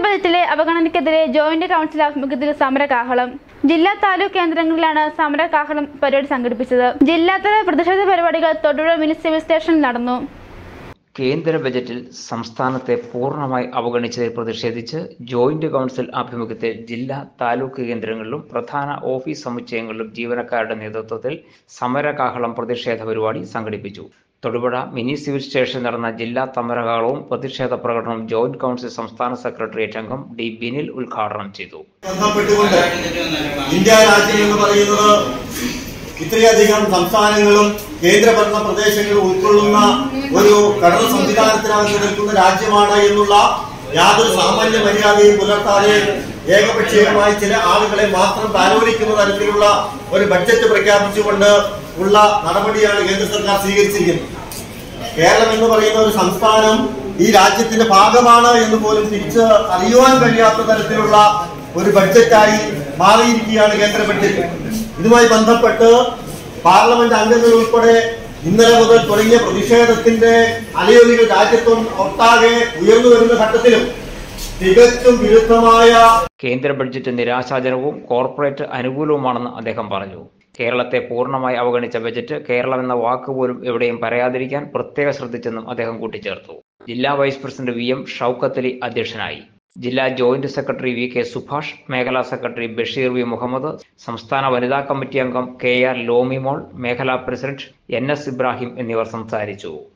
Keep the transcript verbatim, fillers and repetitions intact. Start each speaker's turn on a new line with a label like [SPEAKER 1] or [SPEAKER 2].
[SPEAKER 1] ബജറ്റിലെ അവഗണനയ്ക്കെതിരെ joint council ആഭിമുഖ്യത്തിൽ സമരകാഹളം. ജില്ലാ താലൂക്ക് കേന്ദ്രങ്ങളിലാണ് സമരകാഹളം പരിപാടി സംഘടിപ്പിച്ചത്. ജില്ലാതല പ്രതിഷേധ പരിപാടികൾ തൊടുപുഴ മിനി സിവിൽ സ്റ്റേഷനിൽ നടന്നു.
[SPEAKER 2] കേന്ദ്ര ബജറ്റിൽ സംസ്ഥാനത്തെ പൂർണ്ണമായി അവഗണിച്ചതിൽ പ്രതിഷേധിച്ച് ജോയിന്റ് കൗൺസിൽ ആഭിമുഖ്യത്തിൽ ജില്ലാ താലൂക്ക് കേന്ദ്രങ്ങളിലും പ്രധാന ഓഫീസ് സമുച്ചയങ്ങളിലും ജീവനക്കാരുടെ നേതൃത്വത്തിൽ സമരകാഹളം പ്രതിഷേധ പരിപാടി സംഘടിപ്പിച്ചു. തൊടുപുഴ മിനി സിവിൽ സ്റ്റേഷനിൽ നടന്ന ജില്ലാ സമരകാഹളവും പ്രതിഷേധ പ്രകടനവും ജോയിന്റ് കൗൺസിൽ സംസ്ഥാന സെക്രട്ടേറിയറ്റ് അംഗം ഡി ബിനിൽ ഉദ്ഘാടനം ചെയ്തു.
[SPEAKER 3] ഇന്ത്യ രാജ്യം എന്ന് പറയുന്നത് ഇത്രയധികം സംസ്ഥാനങ്ങളും കേന്ദ്രഭരണ പ്രദേശങ്ങളും ഉൾക്കൊള്ളുന്ന ഒരു ഘടന സംവിധാനത്തിനകത്ത് നിൽക്കുന്ന രാജ്യമാണ് എന്നുള്ള യാതൊരു സാമാന്യ മര്യാദയും പുലർത്താതെ ഏകപക്ഷീയമായി ചില ആളുകളെ മാത്രം താലോലിക്കുന്ന തരത്തിലുള്ള ഒരു ബഡ്ജറ്റ് പ്രഖ്യാപിച്ചുകൊണ്ട് ഉള്ള നടപടിയാണ് കേന്ദ്ര സർക്കാർ സ്വീകരിച്ചിരിക്കുന്നത്. കേരളം എന്ന് പറയുന്ന ഒരു സംസ്ഥാനം ഈ രാജ്യത്തിന്റെ ഭാഗമാണ് എന്ന് പോലും തിരിച്ച് അറിയുവാൻ കഴിയാത്ത തരത്തിലുള്ള ഒരു ബഡ്ജറ്റായി മാറിയിരിക്കുകയാണ് കേന്ദ്ര ബഡ്ജറ്റ്. ഇതുമായി ബന്ധപ്പെട്ട് പാർലമെന്റ് അംഗങ്ങൾ ഉൾപ്പെടെ ഇന്നലെ മുതൽ തുടങ്ങിയ പ്രതിഷേധത്തിന്റെ അലയൊലികൾ രാജ്യത്തും ഒട്ടാകെ ഉയർന്നു വരുന്ന ഘട്ടത്തിലും തികച്ചും വിരുദ്ധമായ
[SPEAKER 2] കേന്ദ്ര ബഡ്ജറ്റ് നിരാശാജനകവും കോർപ്പറേറ്റ് അനുകൂലവുമാണെന്ന് അദ്ദേഹം പറഞ്ഞു. കേരളത്തെ പൂർണ്ണമായി അവഗണിച്ച ബജറ്റ് കേരളം എന്ന വാക്കുപോലും എവിടെയും പറയാതിരിക്കാൻ പ്രത്യേകം ശ്രദ്ധിച്ചെന്നും അദ്ദേഹം കൂട്ടിച്ചേർത്തു. ജില്ലാ vice president V M Shoukath Ali അധ്യക്ഷനായി. ജില്ലാ joint secretary V K Subhash, മേഖലാ സെക്രട്ടറി ബഷീർ വി മുഹമ്മദ്, സംസ്ഥാന വനിതാ കമ്മിറ്റി അംഗം കെ ആർ ലോമിമോൾ, മേഖലാ പ്രസിഡന്റ് എൻ എസ് ഇബ്രാഹിം എന്നിവർ സംസാരിച്ചു.